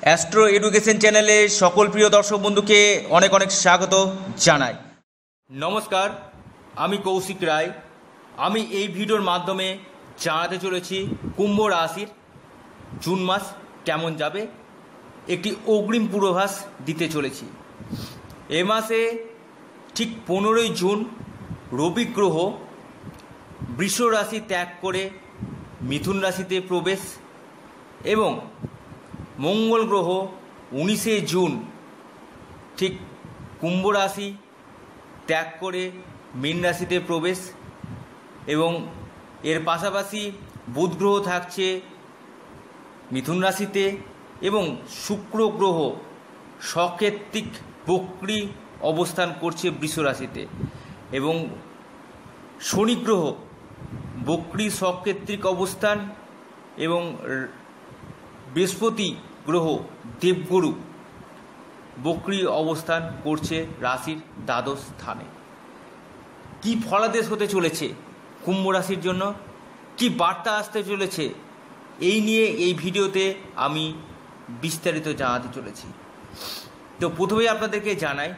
Astro education চ্যানেলে সকল প্রিয় দর্শক বন্ধুকে অনেক অনেক স্বাগত জানাই। নমস্কার, আমি কৌশিক রায়। আমি এই ভিডিওর মাধ্যমে জানাতে চলেছি কুম্ভ রাশির জুন মাস কেমন যাবে, একটি অগ্রিম পূর্বাভাস দিতে চলেছি। এ মাসে ঠিক 15ই জুন রবি গ্রহ বৃষ রাশি ত্যাগ করে মিথুন রাশিতে প্রবেশ এবং মঙ্গল গ্রহ 19শে জুন ঠিক কুম্ভ রাশি ত্যাগ করে মীন রাশিতে প্রবেশ এবং এর পাশাপাশি বুধ গ্রহ থাকছে মিথুন রাশিতে এবং শুক্র গ্রহ সকেত্রিক বক্রী অবস্থান করছে বৃষ রাশিতে এবং শনি গ্রহ বক্রী সকেত্রিক অবস্থান এবং বৃহস্পতি গ্রহ দেবগুরু বক্রী অবস্থান করছে রাশির দ্বাদশ স্থানে। কি ফলাদেশ হতে চলেছে কুম্ভ রাশির জন্য, কি বার্তা আসতে চলেছে, এই নিয়ে এই ভিডিওতে আমি বিস্তারিত জানাতে চলেছি। তো প্রথমেই আপনাদেরকে জানাই,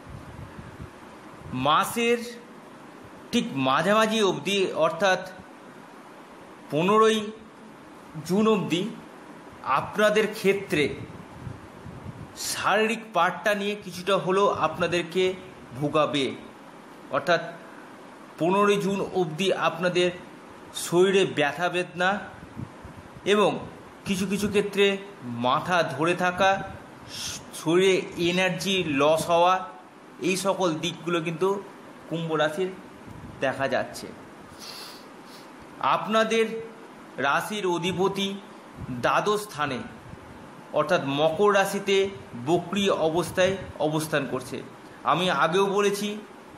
মাসের ঠিক মাঝামাঝি অবধি অর্থাৎ 15ই জুন অবধি আপনাদের ক্ষেত্রে শারীরিক পার্টটা নিয়ে কিছুটা হলেও আপনাদেরকে ভোগাবে। অর্থাৎ 15ই জুন অবধি আপনাদের শরীরে ব্যথা বেদনা এবং কিছু কিছু ক্ষেত্রে মাথা ধরে থাকা, শরীরে এনার্জি লস হওয়া, এই সকল দিকগুলো কিন্তু কুম্ভ রাশির দেখা যাচ্ছে। আপনাদের রাশির অধিপতি দ্বাদশ স্থানে অর্থাৎ মকর রাশিতে বক্রী অবস্থায় অবস্থান করছে। আমি আগেও বলেছি,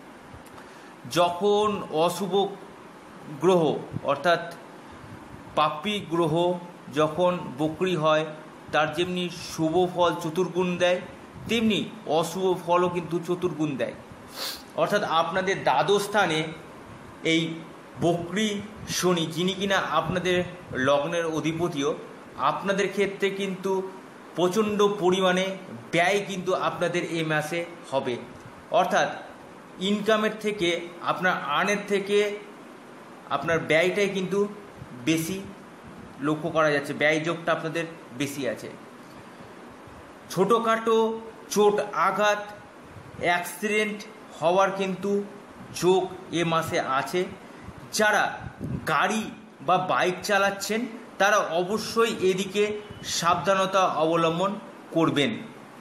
যখন অশুভ গ্রহ অর্থাৎ পাপী গ্রহ যখন বক্রী হয় তার যেমনি শুভ ফল চতুর্গুণ দেয়, তেমনি অশুভ ফলও কিন্তু চতুর্গুণ দেয়। অর্থাৎ আপনাদের দ্বাদশ স্থানে এই বক্রী শনি, যিনি কিনা আপনাদের লগ্নের অধিপতিও, আপনাদের ক্ষেত্রে কিন্তু প্রচণ্ড পরিমাণে ব্যয় কিন্তু আপনাদের এই মাসে হবে। অর্থাৎ ইনকামের থেকে আপনার আর্নের থেকে আপনার ব্যয়টাই কিন্তু বেশি লক্ষ্য করা যাচ্ছে, ব্যয় যোগটা আপনাদের বেশি আছে। ছোটোখাটো চোট আঘাত অ্যাক্সিডেন্ট হওয়ার কিন্তু যোগ এ মাসে আছে। যারা গাড়ি বা বাইক চালাচ্ছেন তারা অবশ্যই এদিকে সাবধানতা অবলম্বন করবেন।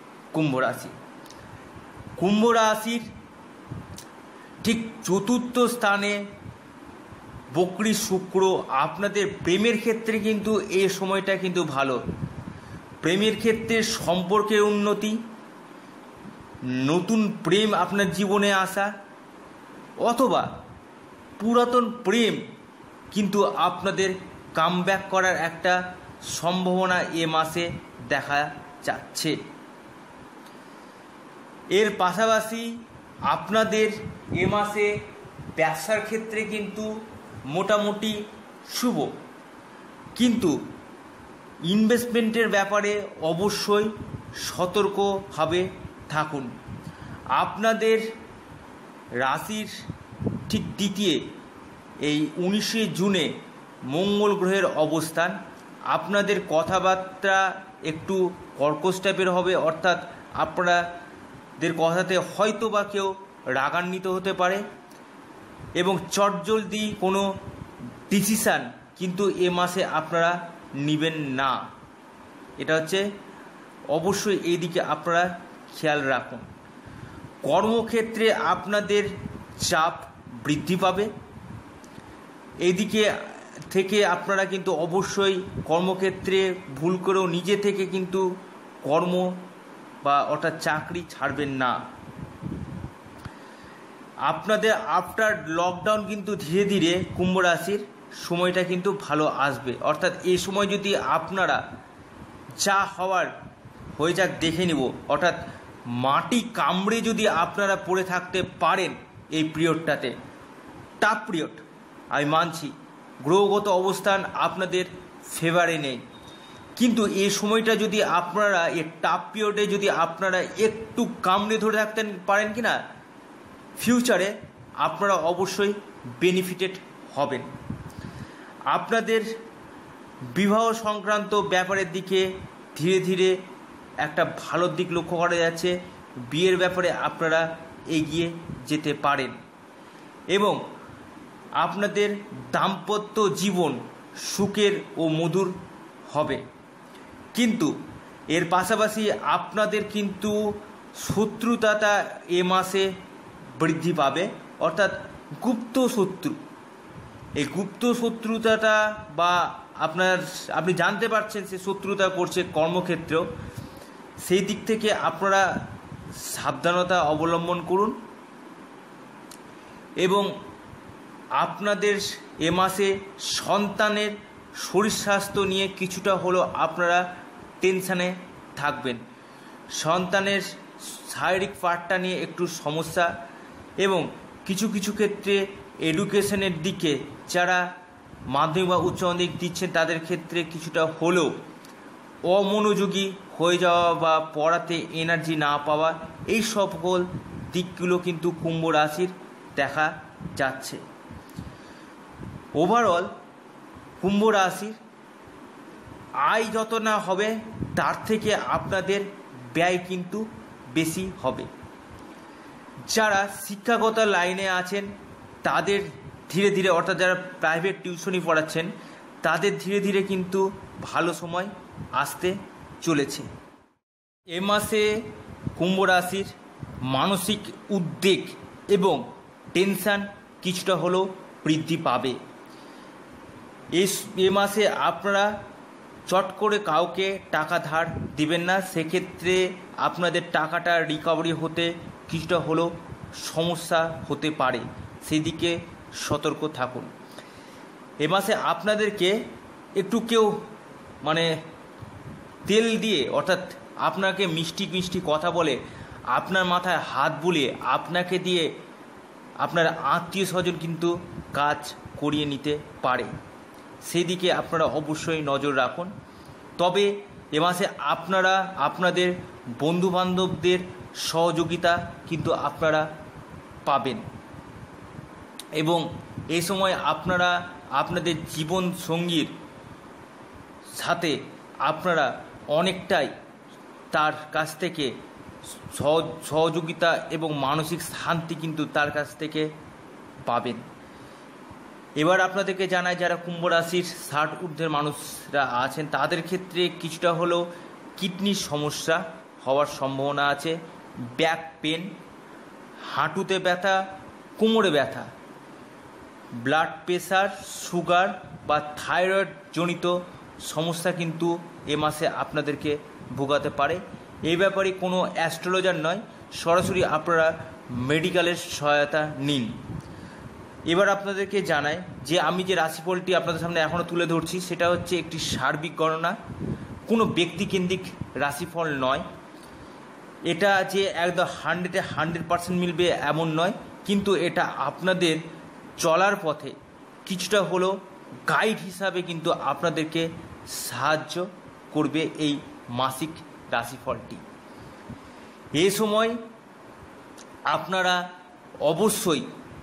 কুম্ভ রাশির ঠিক চতুর্থ স্থানে বক্রী শুক্র, আপনাদের প্রেমের ক্ষেত্রে কিন্তু এই সময়টা কিন্তু ভালো। প্রেমের ক্ষেত্রে সম্পর্কের উন্নতি, নতুন প্রেম আপনার জীবনে আসা, অথবা পুরাতন প্রেম কিন্তু আপনাদের কামব্যাক করার একটা সম্ভাবনা এ মাসে দেখা যাচ্ছে। এর পাশাপাশি আপনাদের এ মাসে ব্যবসার ক্ষেত্রে কিন্তু মোটামুটি শুভ, কিন্তু ইনভেস্টমেন্টের ব্যাপারে অবশ্যই সতর্কভাবে থাকুন। আপনাদের রাশির ঠিক দ্বিতীয় এই 19শে জুনে মঙ্গল গ্রহের অবস্থান, আপনাদের কথাবার্তা একটু কর্কশ টাইপের হবে। অর্থাৎ আপনাদের কথাতে হয়তো বা কেউ রাগান্বিত হতে পারে এবং চটজলদি কোনো ডিসিশান কিন্তু এ মাসে আপনারা নেবেন না। এটা হচ্ছে অবশ্যই এই দিকে আপনারা খেয়াল রাখুন। কর্মক্ষেত্রে আপনাদের চাপ বৃদ্ধি পাবে। এইদিকে থেকে আপনারা কিন্তু অবশ্যই কর্মক্ষেত্রে ভুল করেও নিজে থেকে কিন্তু কর্ম বা অর্থাৎ চাকরি ছাড়বেন না। আপনাদের আফটার লকডাউন কিন্তু ধীরে ধীরে কুম্ভ রাশির সময়টা কিন্তু ভালো আসবে। অর্থাৎ এই সময় যদি আপনারা যা হওয়ার হয়ে যাক দেখে নিব, অর্থাৎ মাটি কামড়ে যদি আপনারা পড়ে থাকতে পারেন এই পিরিয়ডটাতে, টাফ পিরিয়ড, আমি মানছি গ্রহগত অবস্থান আপনাদের ফেভারে নেই, কিন্তু এই সময়টা যদি আপনারা এই টাফ পিরিয়ডে যদি আপনারা একটু কামড়ে ধরে থাকতে পারেন কি না, ফিউচারে আপনারা অবশ্যই বেনিফিটেড হবেন। আপনাদের বিবাহ সংক্রান্ত ব্যাপারের দিকে ধীরে ধীরে একটা ভালো দিক লক্ষ্য করা যাচ্ছে। বিয়ের ব্যাপারে আপনারা এগিয়ে যেতে পারেন এবং আপনাদের দাম্পত্য জীবন সুখের ও মধুর হবে। কিন্তু এর পাশাপাশি আপনাদের কিন্তু শত্রুতাটা এ মাসে বৃদ্ধি পাবে, অর্থাৎ গুপ্ত শত্রু। এই গুপ্ত শত্রুতাটা বা আপনি জানতে পারছেন সে শত্রুতা করছে কর্মক্ষেত্রেও, সেই দিক থেকে আপনারা সাবধানতা অবলম্বন করুন। এবং আপনাদের এ মাসে সন্তানের শরীর স্বাস্থ্য নিয়ে কিছুটা হলেও আপনারা টেনশানে থাকবেন। সন্তানের শারীরিক পার্টটা নিয়ে একটু সমস্যা এবং কিছু কিছু ক্ষেত্রে এডুকেশনের দিকে যারা মাধ্যমিক বা উচ্চ মাধ্যমিক দিচ্ছেন তাদের ক্ষেত্রে কিছুটা হলেও অমনোযোগী হয়ে যাওয়া বা পড়াতে এনার্জি না পাওয়া, এই সকল দিকগুলো কিন্তু কুম্ভ রাশির দেখা যাচ্ছে। ওভারঅল কুম্ভ রাশির আয় যত না হবে তার থেকে আপনাদের ব্যয় কিন্তু বেশি হবে। যারা শিক্ষাগত লাইনে আছেন তাদের ধীরে ধীরে, অর্থাৎ যারা প্রাইভেট টিউশনি পড়াচ্ছেন তাদের ধীরে ধীরে কিন্তু ভালো সময় আসতে চলেছে। এ মাসে কুম্ভ রাশির মানসিক উদ্বেগ এবং টেনশান কিছুটা হলেও বৃদ্ধি পাবে। এ মাসে আপনারা চট করে কাউকে টাকা ধার দিবেন না, সেক্ষেত্রে আপনাদের টাকাটা রিকভারি হতে কিছুটা হলেও সমস্যা হতে পারে, সেদিকে সতর্ক থাকুন। এ মাসে আপনাদেরকে একটু কেউ তেল দিয়ে, অর্থাৎ আপনাকে মিষ্টি মিষ্টি কথা বলে আপনার মাথায় হাত বুলিয়ে আপনাকে দিয়ে আপনার আত্মীয় স্বজন কিন্তু কাজ করিয়ে নিতে পারে, সেই দিকে আপনারা অবশ্যই নজর রাখুন। তবে এ মাসে আপনারা আপনাদের বন্ধুবান্ধবদের সহযোগিতা কিন্তু আপনারা পাবেন এবং এই সময় আপনারা আপনাদের জীবন সঙ্গীর সাথে আপনারা অনেকটাই তার কাছ থেকে সহযোগিতা এবং মানসিক শান্তি কিন্তু তার কাছ থেকে পাবেন। এবার আপনাদেরকে জানাই, যারা কুম্ভ রাশির 60 ঊর্ধ্বের মানুষরা আছেন তাদের ক্ষেত্রে কিছুটা হলেও কিডনির সমস্যা হওয়ার সম্ভাবনা আছে। ব্যাক পেন, হাঁটুতে ব্যথা, কোমরে ব্যথা, ব্লাড প্রেশার, সুগার বা থাইরয়েড জনিত সমস্যা কিন্তু এ মাসে আপনাদেরকে ভোগাতে পারে। এই ব্যাপারে কোনো অ্যাস্ট্রোলজার নয়, সরাসরি আপনারা মেডিকেলের সহায়তা নিন। এবার আপনাদেরকে জানাই যে আমি যে রাশিফলটি আপনাদের সামনে এখনও তুলে ধরছি সেটা হচ্ছে একটি সার্বিক গণনা, কোনো ব্যক্তিকেন্দ্রিক রাশিফল নয়। এটা যে একদম 100% মিলবে এমন নয়, কিন্তু এটা আপনাদের চলার পথে কিছুটা হলেও গাইড হিসাবে কিন্তু আপনাদেরকে সাহায্য করবে এই মাসিক রাশিফলটি। এই সময় আপনারা অবশ্যই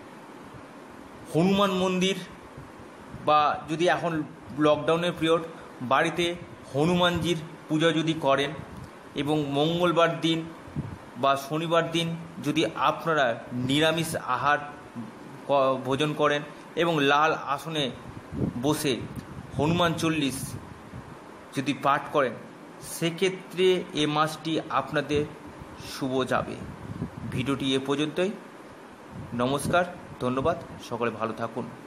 হনুমান মন্দির বা যদি এখন লকডাউনের পিরিয়ড বাড়িতে হনুমানজির পূজা যদি করেন এবং মঙ্গলবার দিন বা শনিবার দিন যদি আপনারা নিরামিষ আহার ভোজন করেন এবং লাল আসনে বসে হনুমান চল্লিশ যদি পাঠ করেন, সেক্ষেত্রে এ মাসটি আপনাদের শুভ যাবে। ভিডিওটি এ পর্যন্তই। নমস্কার, ধন্যবাদ, সকলে ভালো থাকুন।